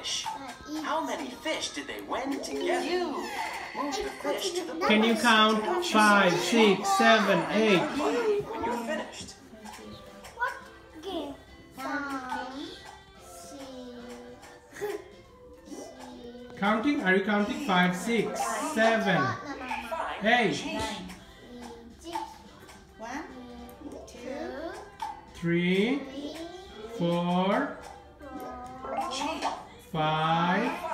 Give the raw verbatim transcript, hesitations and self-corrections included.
fish. How many fish did they win together? You move the fish to the bonus. Can you count five, six, seven, eight? When you're finished. What game? Five, six, Counting? Are you counting? Five, six, seven, eight, one, two, three, four, G. five,